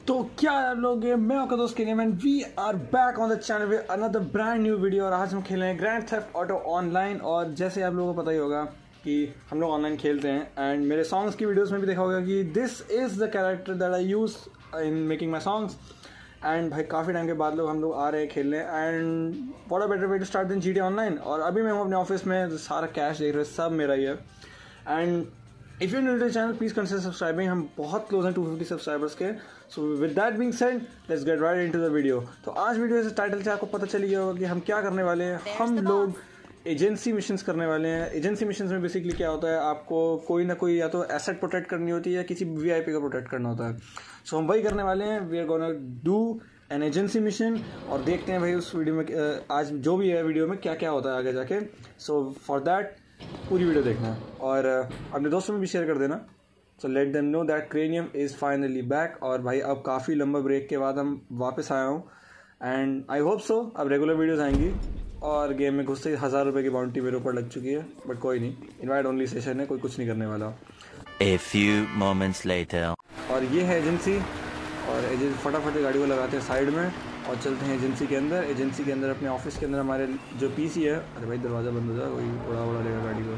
तो क्या आप लोग, मैं आपका दोस्त Cranium and we are back on the channel with another brand new video. और आज हम खेल रहे हैं ग्रैंड थेफ्ट ऑटो ऑनलाइन। और जैसे आप लोगों को पता ही होगा कि हम लोग ऑनलाइन खेलते हैं एंड मेरे सॉन्ग्स की वीडियोस में भी देखा होगा कि this is the character that I use in making my songs. And भाई काफ़ी टाइम के बाद हम लोग आ रहे हैं खेलने and what a better way to start than GTA online. और अभी मैं हूँ अपने ऑफिस में, सारा कैश देख रहे हो, सब मेरा ही है। And if you new to the channel please consider subscribing. हम बहुत क्लोज हैं 250 सब्सक्राइबर्स के। So with that being said let's get right into the video. तो आज वीडियो से टाइटल से आपको पता चली गया होगा कि हम क्या करने वाले हैं। हम लोग एजेंसी मिशंस करने वाले हैं। एजेंसी मिशंस में बेसिकली क्या होता है, आपको कोई ना कोई या तो एसेट प्रोटेक्ट करनी होती है या किसी VIP का प्रोटेक्ट करना होता है। सो हम वही करने वाले हैं। We are gonna do an agency mission और देखते हैं भाई उस वीडियो में आज जो भी है वीडियो में क्या क्या होता है आगे जाके। सो फॉर दैट पूरी वीडियो देखना है और अपने दोस्तों में भी शेयर कर देना। So let them know that Cranium is finally back. और भाई अब काफ़ी लंबा ब्रेक के बाद हम वापस आया हूँ एंड आई होप सो अब रेगुलर वीडियोस आएंगी। और गेम में घुसते ही 1000 रुपये की बाउंटी मेरे ऊपर लग चुकी है, बट कोई नहीं, इनवाइट ओनली सेशन है, कोई कुछ नहीं करने वाला। A few moments later. और ये है एजेंसी। और एजेंसी फटाफट गाड़ी को लगाते हैं साइड में और चलते हैं एजेंसी के अंदर। एजेंसी के अंदर अपने ऑफिस के अंदर हमारे जो PC है, अरे भाई दरवाज़ा बंद हो जाए, कोई उड़ा लेगा गाड़ी को।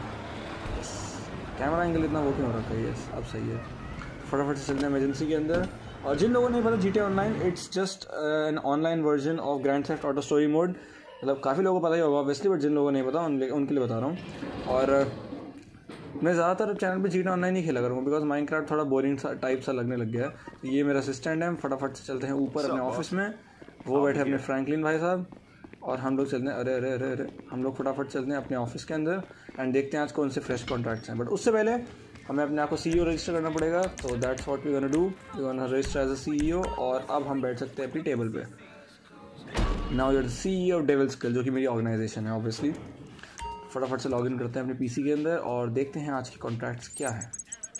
कैमरा एंगल इतना वो क्यों हो रखा है? यस अब सही है। फटाफट से चलते हैं एजेंसी के अंदर। और जिन लोगों ने पता GTA online it's just an online version of Grand Theft Auto story mode. मतलब काफ़ी लोगों को पता ही होगा ऑब्वियसली, बट जिन लोगों को नहीं पता उनके लिए बता रहा हूँ। और मैं ज़्यादातर चैनल पे GTA ऑनलाइन ही खेला करूँगा बिकॉज माइनक्राफ्ट थोड़ा बोरिंग सा टाइप सा लगने लग गया है। तो ये मेरा असिस्टेंट है। हम फटाफट से चलते हैं ऊपर अपने ऑफिस में। वो बैठे अपने फ्रैंकलिन भाई साहब और हम लोग चलते हैं अरे अरे अरे अरे हम लोग फटाफट चलते हैं अपने ऑफिस के अंदर एंड देखते हैं आज कौन से फ्रेश कॉन्ट्रैक्ट्स हैं। बट उससे पहले हमें अपने आप को CEO रजिस्टर करना पड़ेगा। तो that's what we gonna do, we gonna register as a CEO। और अब हम बैठ सकते हैं अपनी टेबल पे। Now you are the CEO of devil skill, जो कि मेरी ऑर्गेनाइजेशन है ऑब्वियसली। फटाफट से लॉगिन करते हैं अपने PC के अंदर और देखते हैं आज के कॉन्ट्रैक्ट्स क्या है।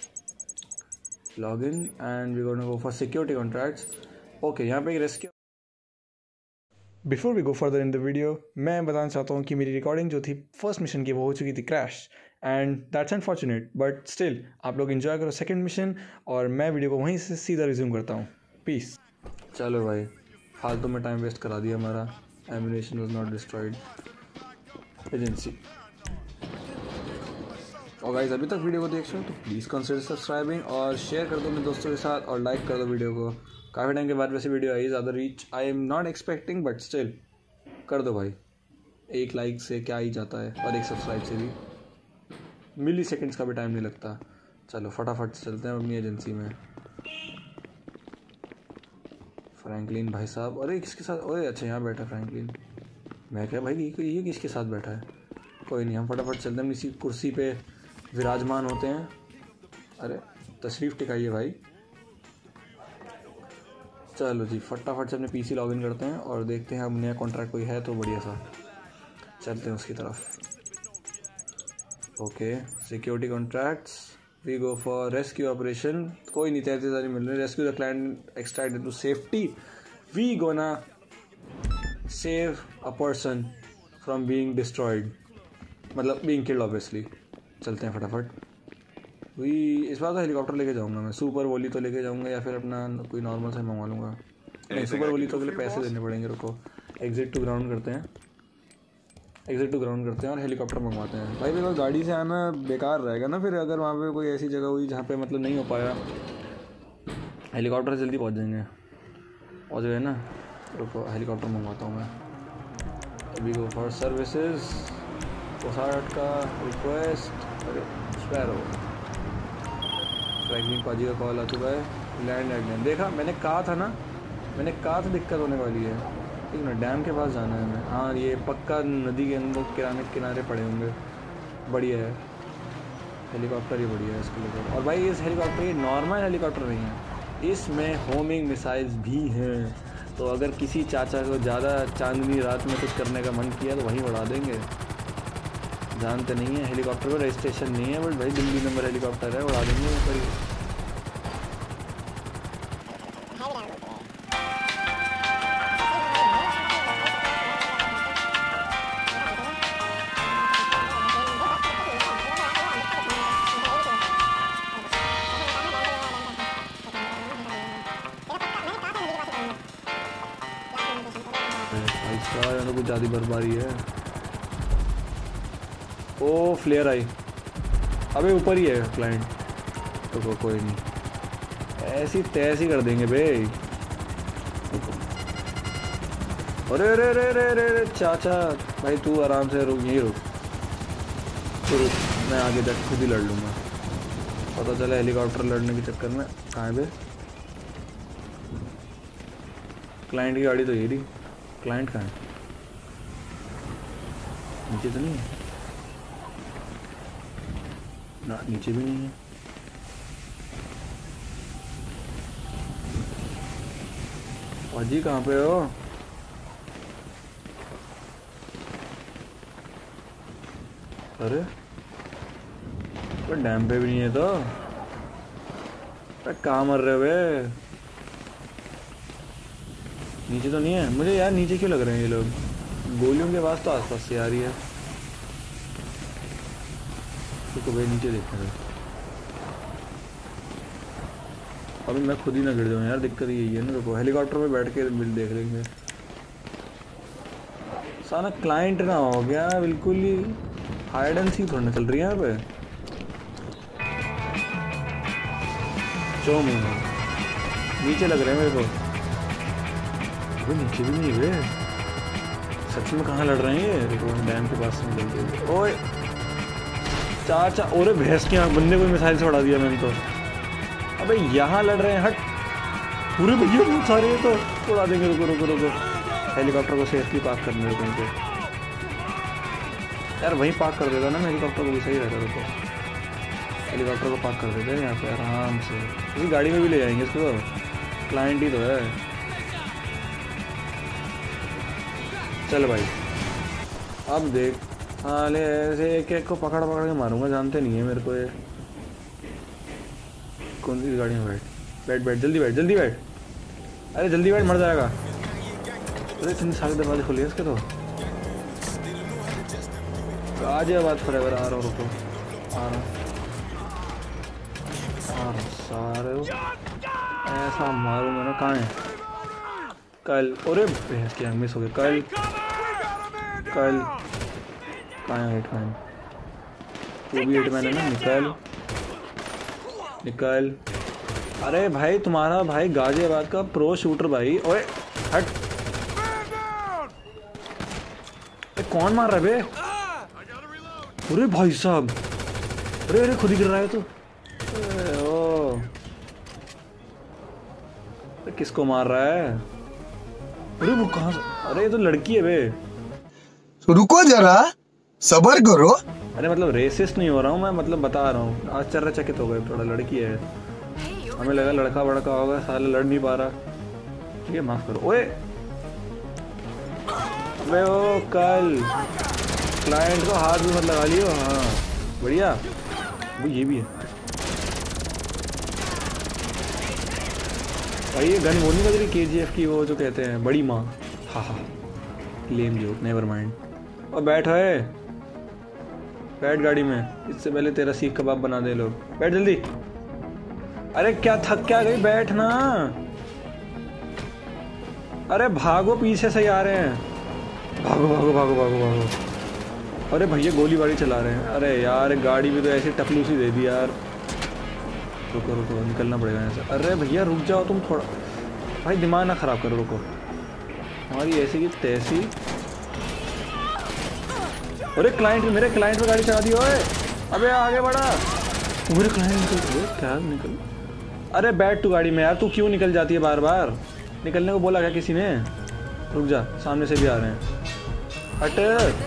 Login and we gonna go for security contracts. Okay, यहाँ पे एक rescue. Before we go further in the video, मैं बताना चाहता हूँ कि मेरी रिकॉर्डिंग जो थी फर्स्ट मिशन की वो हो चुकी थी crash and that's unfortunate, but still आप लोग एंजॉय करो सेकंड मिशन और मैं वीडियो को वहीं से सीधा रिज्यूम करता हूँ। पीस। चलो भाई, फालतू में टाइम वेस्ट करा दिया हमारा। Ammunition was not destroyed. Agency. और गाइस अभी तक वीडियो को देख रहे हो तो प्लीज़ कंसिडर सब्सक्राइबिंग और शेयर कर दो अपने दोस्तों के साथ और लाइक कर दो वीडियो को। काफ़ी टाइम के बाद वैसे वीडियो आई, ज़्यादा reach I am not expecting, but still कर दो भाई। एक लाइक से क्या ही जाता है और एक सब्सक्राइब से भी मिली सेकेंड्स का भी टाइम नहीं लगता। चलो फटाफट चलते हैं अपनी एजेंसी में। फ्रैंकलिन भाई साहब, अरे किसके साथ? ओए अच्छा यहाँ बैठा फ्रैंकलिन। मैं क्या भाई ये किसके साथ बैठा है? कोई नहीं, हम फटाफट चलते हैं, इसी कुर्सी पे विराजमान होते हैं। अरे तशरीफ़ टिकाइए भाई। चलो जी फटाफट से अपने PC लॉगिन करते हैं और देखते हैं अब नया कॉन्ट्रैक्ट कोई है तो बढ़िया सा चलते हैं उसकी तरफ। Okay, security contracts, we go for rescue operation. कोई नहीं, 33,000 मिल रहे हैं। Rescue the client extract into safety. We gonna save a person from being destroyed, मतलब बीइंग किल्ड ऑब्वियसली। चलते हैं फटाफट। वी इस बार तो हेलीकॉप्टर लेके जाऊंगा मैं। सुपर वोली तो लेके जाऊंगा या फिर अपना कोई नॉर्मल से मंगवा लूँगा। नहीं, सुपर वोली तो के लिए पैसे देने पड़ेंगे। रुको, एग्जिट टू ग्राउंड करते हैं। एग्जिट टू ग्राउंड करते हैं और हेलीकॉप्टर मंगवाते हैं। भाई बिकॉज गाड़ी से आना बेकार रहेगा ना फिर, अगर वहाँ पे कोई ऐसी जगह हुई जहाँ पे मतलब नहीं हो पाया। हेलीकॉप्टर से जल्दी पहुँच जाएंगे। पहुँच गए ना? रुको हेलीकॉप्टर मंगवाता हूँ मैं। अभी गो फॉर सर्विसेज। पोसार्ट का रिक्वेस्ट। अरे स्पैरो। फ्रैंकलिन पाजी का कॉल आ चुका है। लैंड एडलैंड। देखा, मैंने कहा था दिक्कत होने वाली है। ठीक ना, डैम के पास जाना है हमें। हाँ, ये पक्का नदी के अंदर किनारे पड़े होंगे। बढ़िया है, हेलीकॉप्टर ही बढ़िया है इसके लिए। और भाई इस हेलीकॉप्टर ये नॉर्मल हेलीकॉप्टर नहीं है, इसमें होमिंग मिसाइल्स भी हैं। तो अगर किसी चाचा को ज़्यादा चांदनी रात में कुछ करने का मन किया तो वहीं उड़ा देंगे। जानते नहीं है, हेलीकॉप्टर का रजिस्ट्रेशन नहीं है, बट भाई दिल्ली नंबर हेलीकॉप्टर है, उड़ा देंगे ऊपर। ऐसा यहाँ तो कुछ ज़्यादा बर्बादी है। ओ फ्लेयर आई, अबे ऊपर ही है क्लाइंट। तो कोई नहीं, ऐसी तैसी कर देंगे भाई। अरे रे रे रे रे रे चाचा भाई तू आराम से रुक, यहीं रुक तो रुक, मैं आगे तक खुद ही लड़ लूँगा। पता चला हेलीकॉप्टर लड़ने के चक्कर में कहाँ पे क्लाइंट की गाड़ी तो ये रही। क्लाइंट कहाँ है? नीचे तो नहीं है ना, नीचे भी नहीं है। अजी कहाँ पे हो? अरे डैम पे भी नहीं है तो कहाँ मर रहे हुए? नीचे तो नहीं है। मुझे यार नीचे क्यों लग रहे हैं ये लोग? गोलियों के आवाज़ तो आसपास से आ रही है। तो भाई नीचे देखते हैं। अभी मैं खुद ही ना गिर जाऊँ यार, दिक्कत यही है ना। देखो हेलीकॉप्टर पे बैठ के बिल देख लेंगे। साला क्लाइंट ना हो गया बिल्कुल ही। हाइड एंड सीक थोड़ी चल रही है यहाँ पे। नीचे लग रहे हैं मेरे को। वो नीचे भी नहीं हुए सच में। कहाँ लड़ रहे हैं ये? देखो डैम के पास से निकलते हुए। ओए चाचा, ओरे भैंस की आँख, बंदे को मिसाइल से उड़ा दिया मैंने तो। अबे यहाँ लड़ रहे हैं, हट। पूरे भैया बहुत सारे हैं तो उड़ा देंगे। रुको रुको रुको, हेलीकॉप्टर को सेफ्टी पार्क करने रुको इनको यार। वहीं पार्क कर देता ना मैं हेलीकॉप्टर को, भी सही रहता। रुको हेलीकॉप्टर को पार्क कर देते हैं यहाँ पे आराम से। इसी गाड़ी में भी ले जाएंगे इसको, क्लाइंट ही तो है। चल भाई अब देख, साले ऐसे एक एक को पकड़ पकड़ के मारूंगा, जानते नहीं है मेरे को ये। कौन सी गाड़ी में? बैठ बैठ बैठ, जल्दी बैठ जल्दी बैठ। अरे जल्दी बैठ, मर जाएगा। अरे इतने सारे दरवाजे खुले हैं इसके तो। गाजियाबाद फॉरएवर आ रहा हूँ। रुको आ रहा सारे ऐसा मारूंगा ना। कहाँ है कल? अरे भैंस की आँख मिस हो गई। कल कहाँ है हिटमैन? तू भी हिटमैन है ना? निकल निकल। अरे भाई तुम्हारा भाई गाजियाबाद का प्रो शूटर भाई। ओए हट। कौन मार रहा है बे? अरे भाई साहब, अरे अरे खुद ही गिर रहा है तो। किसको मार रहा है? अरे वो कहाँ से? अरे ये तो लड़की है बे। रुको जरा सबर करो। अरे मतलब रेसिस्ट नहीं हो रहा हूँ मैं, मतलब बता रहा हूँ। आश्चर्यचकित हो गए थोड़ा। लड़की है, हमें लगा लड़का बड़का होगा, साले लड़ नहीं पा रहा। ठीक है माफ करो। ओए अबे ओ कल क्लाइंट को हाथ भी मत लगा लियो। हाँ बढ़िया। वो ये भी है भाई। ये गन वो नहीं बज रही KGF की, वो जो कहते हैं बड़ी माँ। हाँ हाँ लेम जोक, नेवर माइंड। और बैठ है, बैठ गाड़ी में। इससे पहले तेरा सीख कबाब बना दे लोग। बैठ जल्दी। अरे क्या थक क्या गई? बैठ ना। अरे भागो, पीछे से ही आ रहे हैं। भागो भागो भागो भागो भागो। अरे भैया गोलीबारी चला रहे हैं। अरे यार गाड़ी भी तो ऐसी टपलूसी दे दी यार। रुको रुको, निकलना पड़ेगा यहाँ से। अरे भैया रुक जाओ तुम थोड़ा, भाई दिमाग ना ख़राब करो। रुको, हमारी ऐसी की तैसी। अरे क्लाइंट, मेरे क्लाइंट पे गाड़ी चला दी। ओए अबे आगे बढ़ा। मेरे क्लाइंट निकल क्या निकल। अरे बैठ तू गाड़ी में यार, तू क्यों निकल जाती है बार बार? निकलने को बोला क्या किसी ने? रुक जा, सामने से भी आ रहे हैं। हट।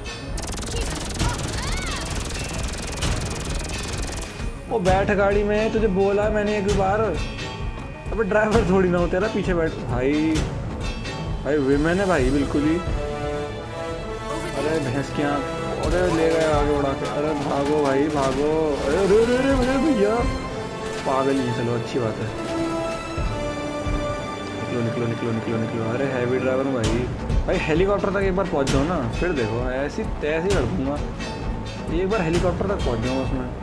वो बैठ गाड़ी में, तुझे बोला मैंने एक बार। अबे ड्राइवर थोड़ी ना हो तेरा, पीछे बैठ भाई। भाई विमेन है भाई बिल्कुल ही। अरे भैंस की आँख। अरे ले गए आगे उड़ा के। अरे भागो भाई भागो। अरे अरे अरे अरे भैया पागल नहीं। चलो अच्छी बात है। निकलो निकलो निकलो निकलो निकलो। अरे हैवी ड्राइवर हूँ भाई। भाई हेलीकॉप्टर तक एक बार पहुँच जाओ ना, फिर देखो ऐसी तैसी कर दूँगा। एक बार हेलीकॉप्टर तक पहुँच जाऊँगा उसमें।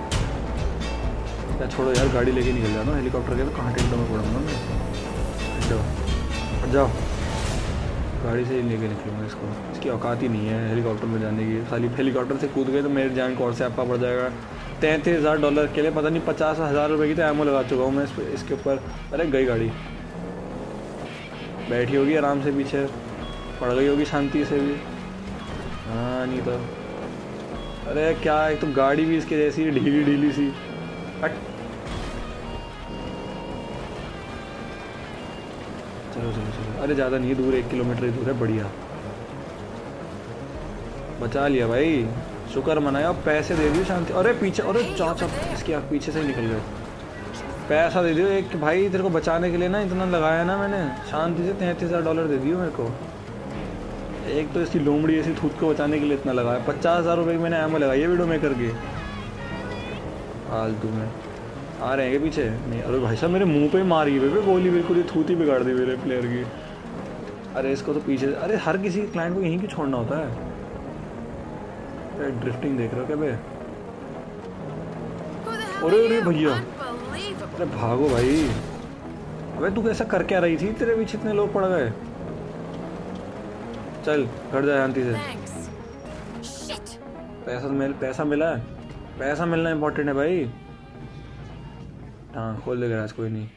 या छोड़ो यार, गाड़ी लेके निकल जाना हेलीकॉप्टर के, तो कहाँ टेंटों में पड़ूंगा मैं। हट जाओ हट जाओ। गाड़ी से ही लेके निकलूँगा इसको, इसकी औकात ही नहीं है हेलीकॉप्टर में जाने की। खाली हेलीकॉप्टर से कूद गए तो मेरी जान को और से आपका पड़ जाएगा। $33,000 के लिए पता नहीं 50,000 रुपये की तो एमओ लगा चुका हूँ मैं इसके ऊपर। अरे गई गाड़ी, बैठी होगी आराम से, पीछे पड़ गई होगी शांति से भी। हाँ नहीं तो अरे क्या, एक तो गाड़ी भी इसके जैसी ढीली ढीली सी। हट चलो चलो चलो, अरे ज़्यादा नहीं दूर, 1 किलोमीटर ही दूर है। बढ़िया बचा लिया भाई, शुक्र मनाया। पैसे दे दिए शांति। अरे पीछे, अरे चाचा इसके आप पीछे से ही निकल गए। पैसा दे दियो एक भाई, तेरे को बचाने के लिए ना इतना लगाया ना मैंने, शांति से $33,000 दे दियो मेरे को। एक तो इसकी लोमड़ी ऐसी थूत को बचाने के लिए इतना लगाया। 50,000 रुपये की मैंने एमओ लगाई है वीडियो मेकर की। फालतू में आ रहे हैं पीछे नहीं। अरे भाई साहब मेरे मुंह पे मारी है गोली, बिल्कुल ही थूती बिगाड़ दी मेरे प्लेयर की। अरे इसको तो पीछे, अरे हर किसी क्लाइंट को यहीं क्यों छोड़ना होता है। ड्रिफ्टिंग देख रहे हो क्या बे? अरे अरे भैया, अरे भागो भाई। अबे तू कैसा कर क्या रही थी, तेरे पीछे इतने लोग पड़ गए। चल घर जा शांति से। पैसा मिला है, पैसा मिलना इम्पोर्टेंट है भाई। हाँ खोल दे गैराज, कोई नहीं।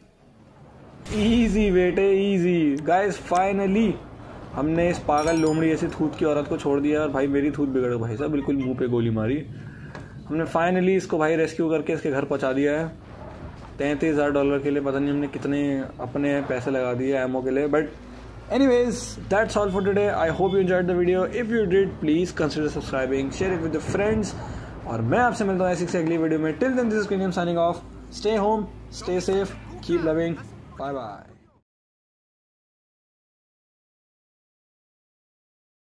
इजी बेटे इजी। गाइस फाइनली हमने इस पागल लोमड़ी ऐसी थूत की औरत को छोड़ दिया। और भाई मेरी थूत बिगड़ गई भाई साहब, बिल्कुल मुंह पे गोली मारी। हमने फाइनली इसको भाई रेस्क्यू करके इसके घर पहुंचा दिया है। $33,000 के लिए पता नहीं हमने कितने अपने पैसे लगा दिए एमओ के लिए। But anyways, that's all for today. I hope you enjoyed the video. If you did, please consider subscribing, share it with your friends. और मैं आपसे मिलता हूँ ऐसी अगली वीडियो में। Till then, this is Quinium signing off. Stay home, stay safe, keep loving. Bye bye.